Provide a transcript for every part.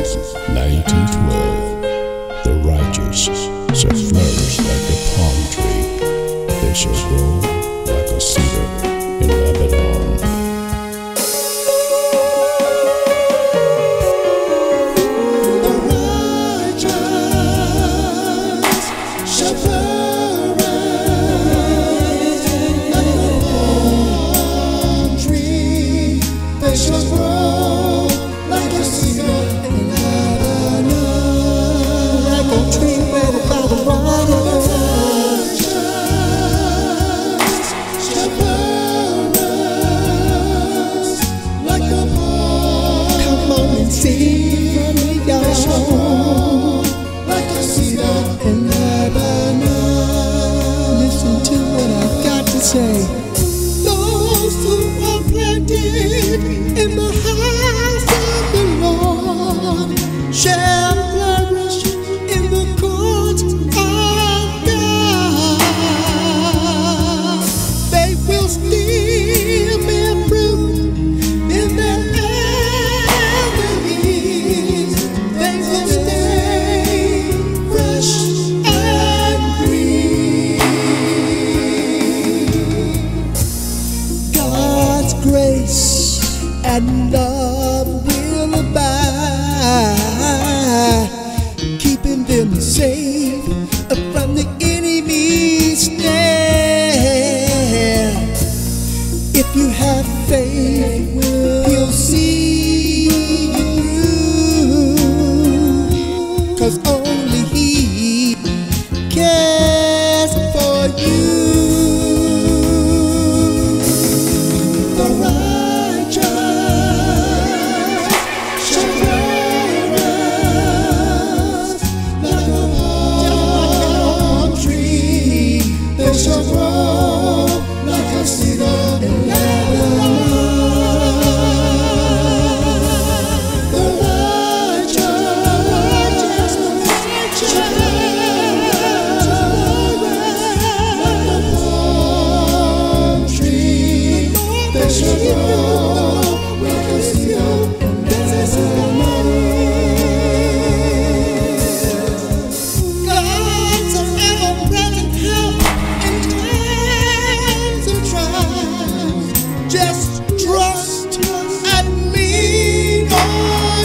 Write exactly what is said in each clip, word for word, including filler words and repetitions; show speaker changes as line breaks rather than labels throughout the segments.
nineteen twelve. The righteous shall flourish like the palm tree. They shall grow like a cedar in Lebanon.
The righteous shall flourish like a palm tree. They shall grow like a cedar in Lebanon. Like a tree planted by the water. See from me, y'all, like a cedar in Lebanon. Listen to what I've got to say. Those who are planted in the house of the Lord shall flourish in the courts of God. They will still bear fruit in their grace and love will abide, keeping them safe from the enemy's snare. If you have faith, He'll see you through, 'cause only He cares for you. Shall grow like a cedar in Lebanon. The righteous shall flourish like a palm tree. They shall grow like a cedar in Lebanon. God's an ever-present help. Just trust and lean on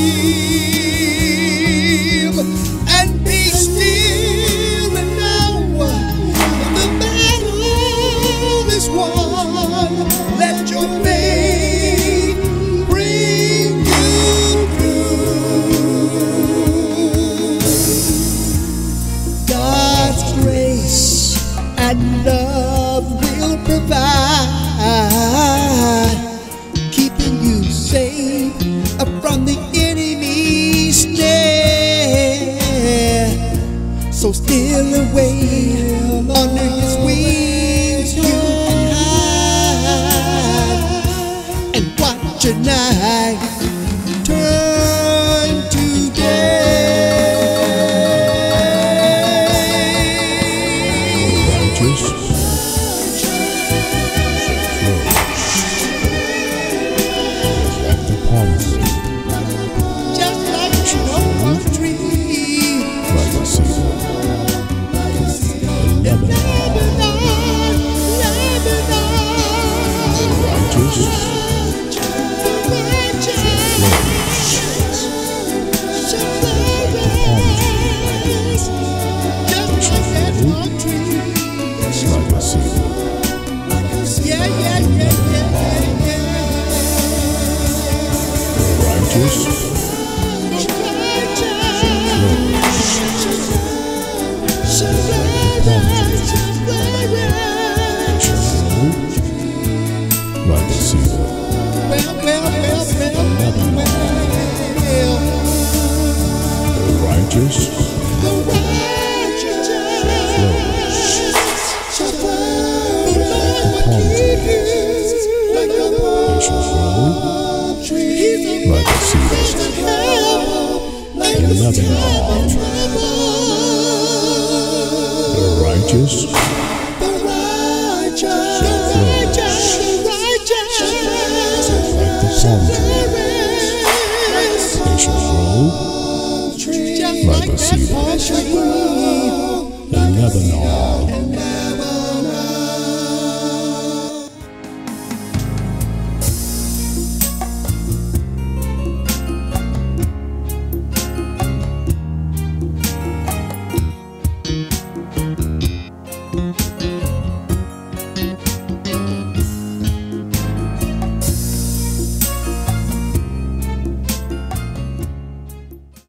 Him, and be still and know the battle is won. Let your faith bring you through. God's grace and love will provide, keeping you safe from the enemy's snare. So steal away under His wings you can hide, and watch your night turn to day.
Righteous righteous,
the righteous, the righteous, the righteous,
like the palm tree. They shall grow cedar in Lebanon.